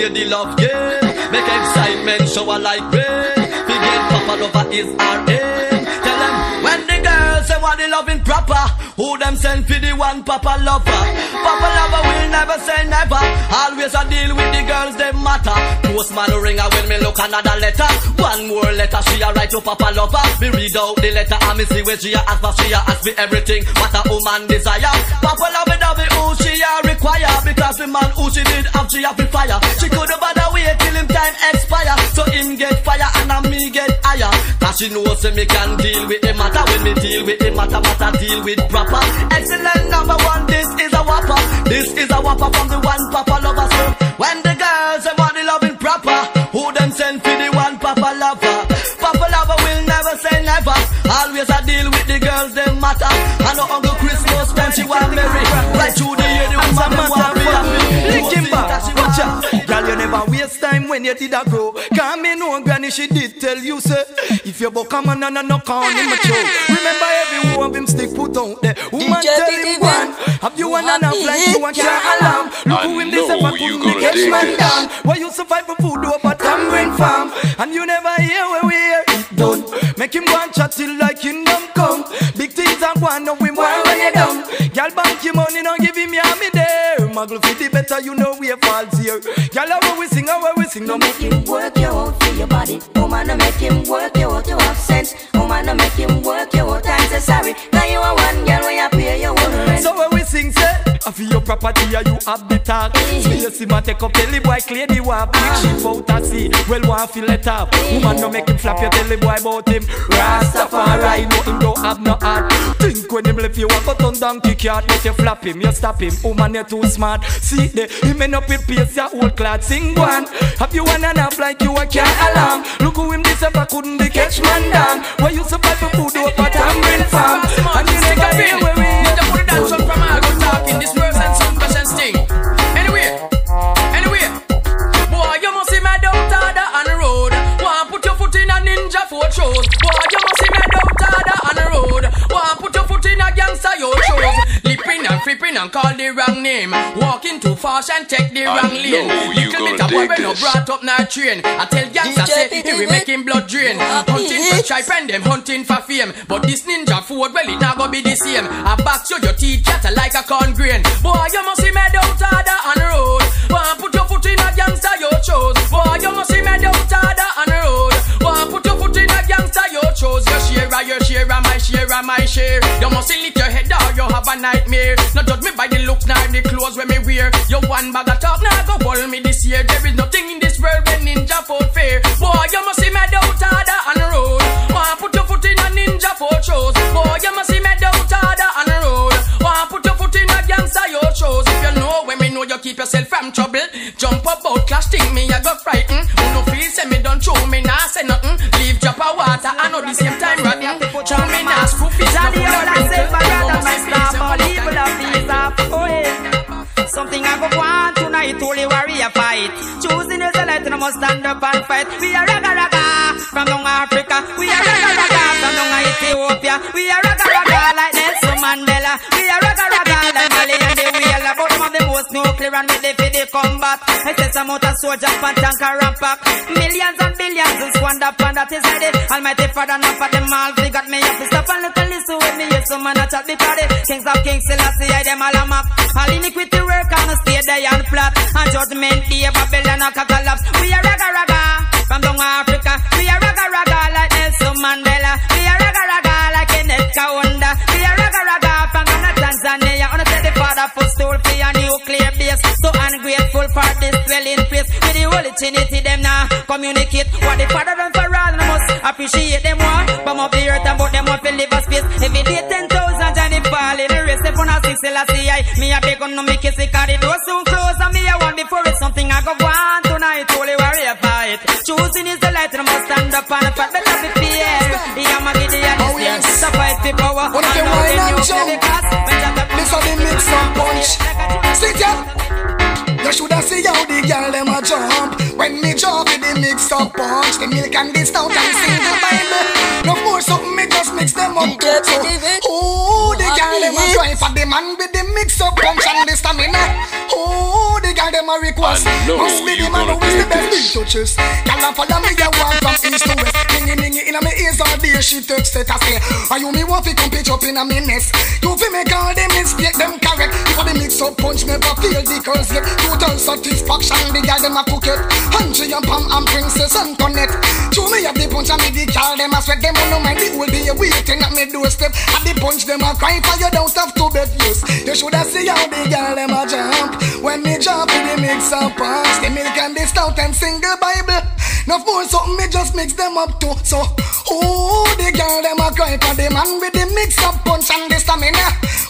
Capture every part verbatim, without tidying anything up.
play the love game. Make excitement shower like rain. Forget Papa Lover is our aim. Tell them when the girls say what the loving proper, who them send for the one Papa Lover. Papa Lover will never say never. Always a deal with the girls, they matter. Postman ringer when me look another letter. One more letter she a write to Papa Lover. Me read out the letter and me see where she a ask for. She a ask me everything what a woman desire. Papa Lover love it who she a require. Because the man who she did have she a free fire. She coulda bother wait till him time expire. So him get fire and a me get higher. Cause she knows say me can deal with the matter. When me deal with the matter, matter deal with proper. Excellent number one, this is a whopper. This is a whopper from the one Papa Lover. So when the girls say want the loving proper, who them send for the one Papa Lover. Papa Lover will never say never. Always I deal with the girls, them matter. I know Uncle Christmas when she want marry. Right through the year, the woman them want be happy. Linkin back, watch out. Girl, you never waste time when you did a grow. Cause me know granny she did tell you say, if you buck a man and a knock on him a choke. Remember every one of him stick put out there. Woman tell him one, have you one and a flight you want your alarm. Look who him this ever couldn't be catch man down. Why you survive for food over Tamarind Farm. And you never hear where we hear it done. Make him go and chat till like kingdom come. Big things are going on, we want when you down. Girl bank your money, now give him your me there. Muggle for the better, you know we are falls here. Girl how we sing, how we sing, no make him work you out for your body. Woman, no make him work you out to have sense. Woman, no make him work you out and say sorry. Now you are one girl when you pay your own rent. So when we sing, say, I feel your property, yeah, you have the tag. Space him and take up the boy, clear the wap. Big ship out at sea, well one feel it up. Woman, no make him flap, you tell the boy about him. Rastafari, no him don't have no heart. Think when him left you, I got on donkey cart. But you flap him, you stop him. Woman, you're too smart. See the, he may not with pace, your old clad. Sing one, have you one and a half like you a car alarm. Look who him this ever couldn't be catch man down. Why you survive for food over Tamarind Farm. And you never hear where we need to put it down some from our good talking. This works and some questions thing. Anyway, anyway, boy, you must see my daughter on the road. Want put your foot in a ninja for shows. Boy, you must see my daughter on the road. Want put your foot in a gangster your shows. Lipping and flipping and call the wrong name. Walking too fast and take the wrong lane. Little bit of boy when no brought up na train. I tell gangster say he will make him blood drain. Hunting for stripe and them hunting for fame. But this ninja food, well it not gonna be the same. I back so your teeth chatter like a corn grain. Boy, you must see me daughter on the road. Want put your foot in a gangster your chose. Boy, you must see me daughter on the road. Want put your foot in a gangster your chose. Your share, your share, my share, my share. You must lift your head down, you have a nightmare. Not judge me by the looks, nor the clothes when me wear. You one bag of talk, now go hold me this year. There is nothing in this world when ninja food fair. Boy, you must see me daughter on the road. Want put your foot in a ninja for shows. Boy, you must see me daughter on the road. Want put your foot in a gangster your shows. If you know when me know you keep yourself from trouble. Jump about clash thing me I go frighten. Who no feel say me don't show me nah say nothing. Leave drop of water I know the same time rotten. Show me nah screw fish. Johnny all I say my brother my star for evil of these up. Oh yeah. Something I go want tonight only warrior fight. Choosing is a let no must stand up and fight. We are raga raga from down Africa. We are raga raga from down Ethiopia. We are raga raga like Nelson Mandela. We are raga raga like Mali and the wheel. About them of the most nuclear and with the for the combat. I say some out of soldiers and tank and ramp pack. Millions and billions is squander and that is ready. Almighty Father enough for them all. They got me up to stop and look and listen with me. Yes, some man a chat because the kings of kings still I see I them all a map. All iniquity work and stay there and flat. And judgment day Babylon a collapse. We are raga raga from down Africa. We are raga raga like Nelson Mandela. We are raga raga like Kenneth Kaunda. We are raga raga from Ghana, Tanzania. On the the father for stool for a nuclear base. So ungrateful for this dwelling place. With the Holy Trinity them now communicate what the father done for all. And must appreciate them more. Bomb up the earth and but them up in live a space. Every day ten thousand Johnny fall in the race. If one six L C I me a beg on no make it sick. The door soon close and me a want before it's something I go want tonight. Holy warrior fight. Choosing is the light and must stand up and fight. Better be fear. The Yamagidi and the yes. The fight the power. What if you wine and jump? Listen the mix and punch. Sit ya. You shoulda see how the girl them a jump. When me jump with the mix up punch. The milk and the stout and sing the Bible. No more something me just mix them up. So, oh, the girl them a cry for the man with the mix up punch and the stamina. Oh, the girl them a request. Must be the man who is the best beat to choose. Girl, I follow me, I walk from east to west. Ningy, ningy, in a me ears all day, she text it, I say, are you me want to come pitch up in a me nest? You fi make all the mistake, them correct. If I the mix up punch, never feel the curse yet. Total satisfaction, the girl, them a cook it. Country and Pam and Princess and Connect. Show me up the punch and me the girl, them a sweat. Them on no mind, it will be a waiting at me doorstep. At the punch, them a cry for you, don't have to bet yes. You shoulda see how the girl, them a jump. When me jump in the mix up punch, the milk and the stout and single Bible. No more something, me just mix them up too. So, oh, the girl, them a cry for the man with the mix up punch and the stamina.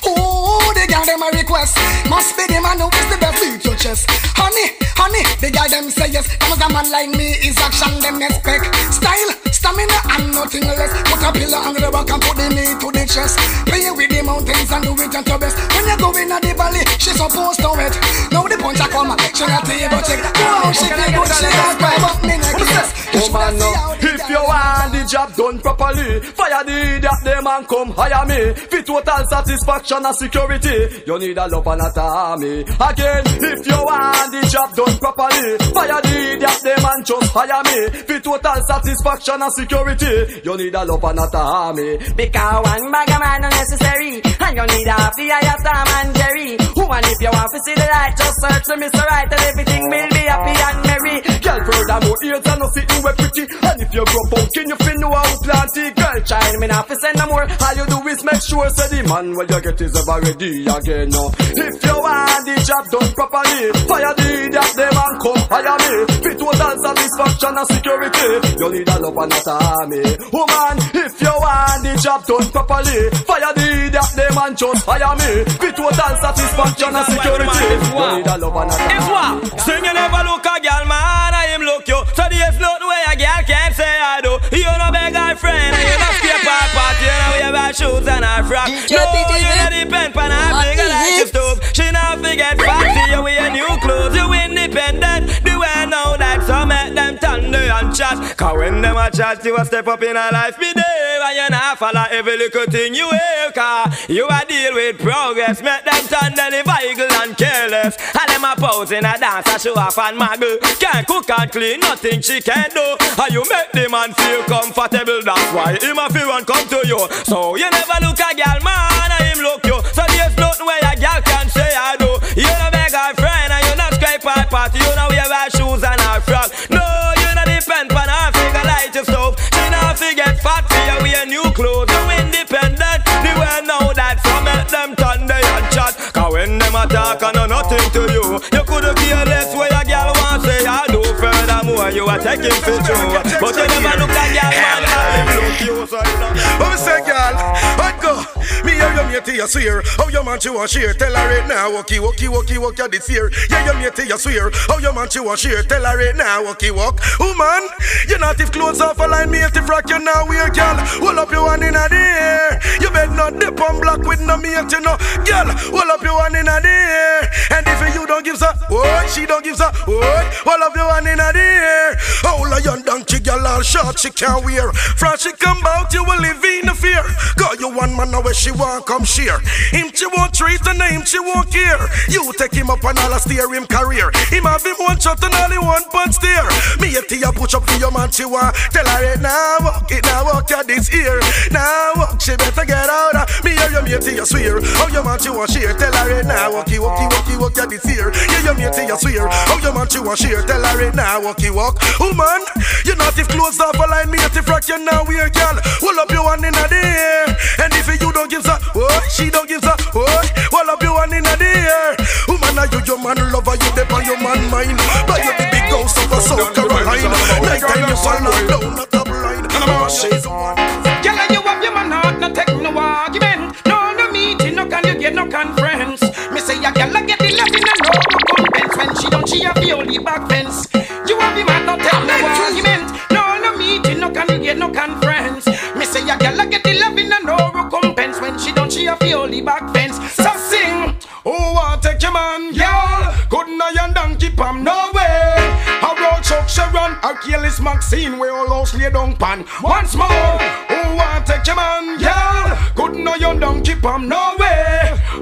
Oh, the girl, them a request. Must be the man who is the best beat your chest. Honey, honey, the girl, them say yes. Cause a man like me is action, them expect. Style, stamina and nothing less. Put a pillar on the back and put the knee to the chest. Play with the mountains and do it at your best. When you go in the valley, she supposed to it. Now the punch a come, she not table check. Wow, she feel good, she has grab up me neck. Woman, now, if you want the job done properly, fire the idiot, them and come hire me. For total satisfaction and security, you need a love and a army. Again, if you want the job done properly, fire the idiot, them and just hire me. For total satisfaction and security, you need a love and a army. Because one bag of man unnecessary, and you need a happy eye of Tom and Jerry. Woman, if you want to see the light, just search for Mister Right and everything will be happy and merry. Girl, furthermore, ears and no sitting we pretty. And if you grow pumpkin, you fin know how plant it. Girl, child, me not fi send no more. All you do is make sure so the man when you get is ever ready again. No. If you want the job done properly, fire the idiot, them and come hire me. For total satisfaction and security, you need a love and not a army. Woman, if you want the job done properly, fire the idiot, them and just hire me. For total satisfaction and security, you need a love and not a army. If what? Sing you never look a girl, man, I am look you. So there's no way a girl can't say I do. You no beg her friend, and you no skip her party, you know wear her shoes and her frock. No, you no depend on her big like your stove. She not forget fancy, you wear new clothes. You independent, the way now that some make them thunder and chat. Cause when them a chat, you a step up in her life, be there, and you not follow every little thing you hear. Cause you a deal with progress, make them thunder the vehicle and careless. And them a pose in a dance, a show off and muggle. Can't cook and clean, nothing she can do. And you make the man feel comfortable, that's why him a feel and come to you. So you never look a girl, man, and him look you. So there's nothing where a girl can say I do. You no beg her friend, and you not scrape her party. You know wear her shoes and her frock. No, you not depend on her figure like your stove. She not forget fat for you wear new clothes. You independent, the way now that some make them turn they and chat. Cause when them attack and no nothing to you, you could care less where a girl want say I do. Furthermore, you are taking for true, but you never look at girl, man. I look you, so you know. What we say, girl? What go? Me and your mate, you swear. How your man you want share? Tell her right now. Walkie, walkie, walkie, walk you this year. Yeah, your mate, you swear. How your man you want share? Tell her right now. Walkie, walk. Oh man, you not if clothes off a line, mate, if rock you now wear, girl. Hold up your one in the air. You bet not dip on black with no mate, you know. Girl, hold up your one in the air. And if you don't give her, what? She don't give her, what? Hold up your one in the air. Oh, lion donkey girl all short she can't wear. From she come out you will live in the fear. Got you one man now where she want come share. Him she won't treat the name she won't care. You take him up and all a steer him career. Him have him one shot and all he one punch steer. Me a tea push up for your man she want. Tell her it now walk it now walk ya this ear. Now walk she better get out of me or your mate you swear. Oh your man she want share. Tell her it now walkie walkie walkie walk ya this ear. Yeah your mate you swear. Oh your man she want share. Tell her it now walkie walk. Oh man, you not if close off a line, me if rock you now wear, girl. Hold up your one in the air. And if you don't give her, oh, she don't give her, oh, hold up your one in the air. Oh man, are you your man lover, you dip on your man mind. But you the big ghost of a South Carolina. Night time you fall down, not a blind. Oh, she's the one. Girl, you have your man heart, no take no argument. No, no meeting, no can you get no conference. Me say a girl get the love in and no recompense. When she don't, she have the only back fence. You have the man, no take no argument. No, no meeting, no can you get no conference. Me say a girl get the love in and no recompense. When she don't, she have the only back fence. So sing, oh, want take your man, girl. Couldn't I and donkey pam, no way. A road Chuck Sharon, a careless Maxine, we all house lay down pan. Once more, oh, want take your man, girl. Couldn't I and donkey pam, no way. A road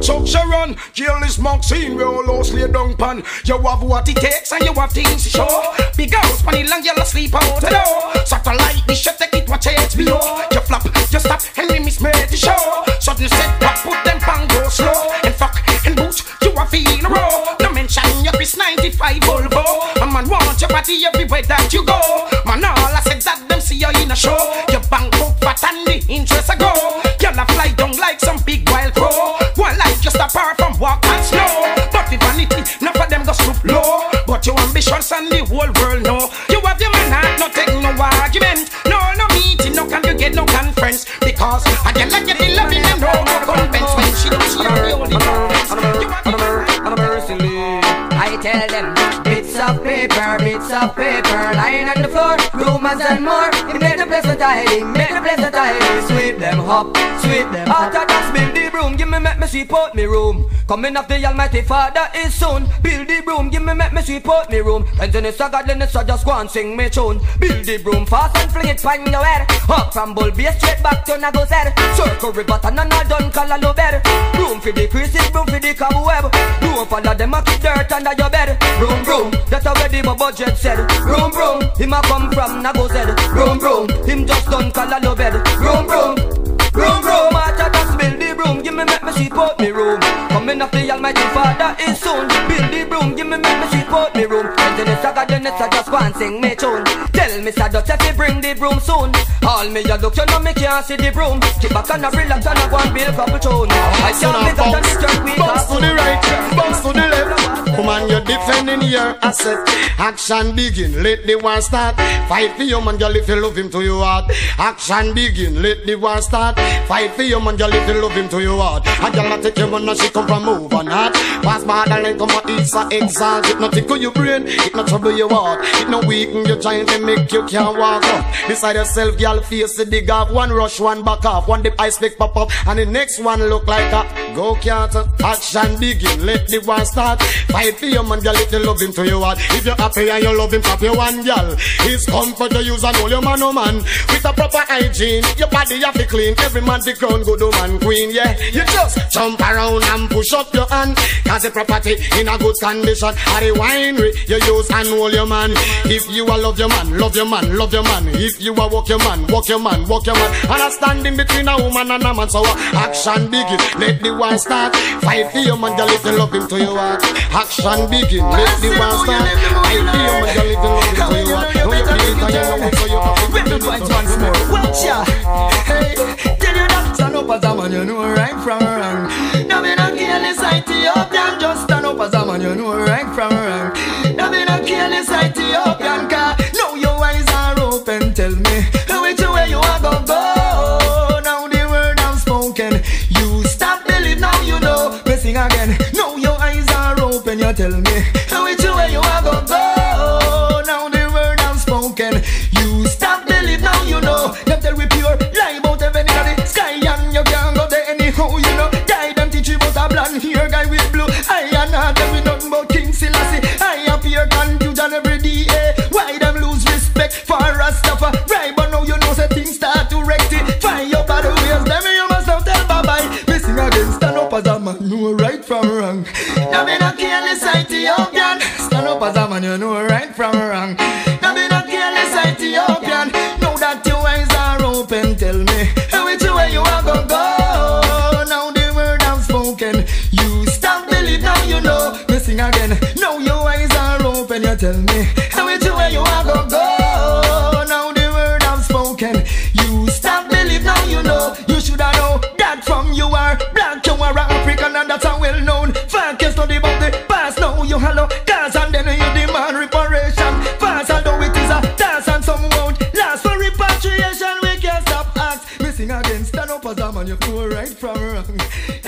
Chuck Sharon, kill this Maxine, we all house lay down pan. You have what it takes and you have things to show. Big house, money long, you'll sleep out the door. Satellite, this shit take it, watch H B O. You flop, you stop, and we miss me the show. Sudden set back, put them pan go slow. And fuck, and boot, you are feeling raw. No mention your Chris ninety-five Volvo. A man want your body everywhere that you go. Man, all I said that them see you in a show. Your bank book fat and the interest a go. You'll a fly down like some big wild crow. One life just apart from walk and slow. But the vanity, none of them go stoop low. But your ambitions and the whole world know. You have your man heart, no take no argument. No, no meeting, no can you get no conference. Because I get like you the loving and no more convince. When she don't see you, the only I tell them, bits of paper, bits of paper, lying on the floor, rumors and more. He made the place so tidy, make the place so tidy. Sweep them up, sweep them up. After that, build the broom, give me make me sweep out me room. Coming of the Almighty Father is soon. Build the broom, give me make me sweep out me room. Cleanliness a godliness, so just go and sing me tune. Build the broom fast and fling it pan your head. Up from Bull Bay straight back to Nago's head. Circle river and all done call a low bed. Broom for the creases, broom for the cobweb. Don't follow them a keep dirt under your bed. Broom broom, that's already my budget said. Broom broom, him a come from Nago's head. Broom broom, him just done call a low bed. Broom broom, broom broom, march out and build the broom. Give me make me sweep out me room. Coming of the Almighty Father is soon. Build the broom, give me make me sweep out me room. And then it's a godliness, I just want sing me tune. Tell me Sir Dutch if he bring the broom soon. All me a look, you know me can't see the broom. Keep back and a relax and a go and build couple tune. I can't make up the church we bounce to the right, bounce to the left. Woman, you're defending your asset. Action begin, let the war start. Fight for your man, girl, if you love him to your heart. Action begin, let the war start. Fight for your man, girl, if you love him to your heart. A girl a take your man and she come from over not. Pass by the line, come on, it's a exalt. It no tickle your brain, it no trouble your heart. It no weaken your giant and make you can't walk up. Beside yourself, girl, face the dig off. One rush, one back off. One dip ice pick pop up. And the next one look like a go-kart. Action begin, let the war start. Fight for your man, girl, if you love him to your heart. If you're happy and you love him, tap your one, girl. It's comfort to use and all your man, oh man. With a proper hygiene, your body have to clean. Every man the crown, good oh man, queen, yeah. You just jump around and push up your hand. Cause the property in a good condition. At the winery, you use and hold your man. If you a love your man, love your man, love your man. If you a walk your man, walk your man, walk your man. And a standing between a woman and a man. So action begin, let the war start. Fight for your man, girl, if you love him to your heart. Action begin, let the war start. Fight for your man, girl, if you love him to your heart. Know you feel it and you know it, so you have to When the points once more, watch ya. Hey, tell you that stand up as a man, you know right from wrong. Now me not careless, Ethiopian. Just stand up as a man, you know right from wrong. Now me not careless, Ethiopian. Cause now your eyes are open. Tell me which way you are gonna go. Now the word I'm spoken. You stop believe, now you know. Me sing again. Now your eyes are open. You tell me which way you are gonna go. Now the word I'm spoken. You stop believe, now you know. Them tell we pure lie about heaven in the sky, and you can't go there anyhow, you know. Die them teach you about a blonde hair guy with blue. I and not them with nothing but King Selassie. I appear confusion every day. Why them lose respect for Rastafari? Right, but now you know say things start to rectify. Your body ways, them you must have tell bye bye. Missing again, stand up as a man, know right from wrong. Now me not careless Ethiopian. Stand up as a man, you know right from wrong. Now me not careless Ethiopian. Now that your eyes are open, tell me which way you are gonna go. Now the word I've spoken. You stop believe, now you know. Me sing again. Now your eyes are open, you tell me which way you are gonna go. Now the word I've spoken. You stop believe, now you know. You shoulda know that from you are black, you are African, and that's a well known fact. You study about the past, now you hello cause and then you demand reparation. Fast although it is a task and some won't last for repatriation. We can't stop acts. Missing again, stand up as a man, you know right from wrong.